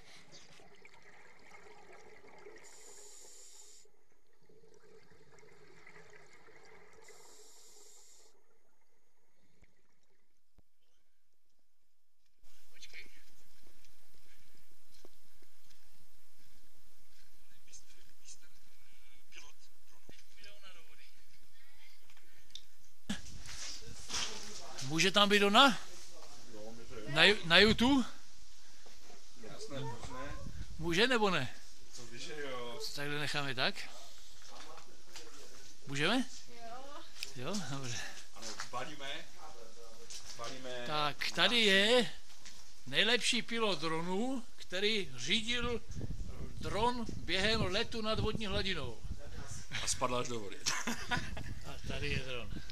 Může tam být ona? Na YouTube? Jasné, možné. Může nebo ne? To víš, že jo. Takhle necháme tak. Můžeme? Jo, dobře. Ano, balíme. Tak, tady je nejlepší pilot dronu, který řídil dron během letu nad vodní hladinou. A spadl až do vody. A tady je dron.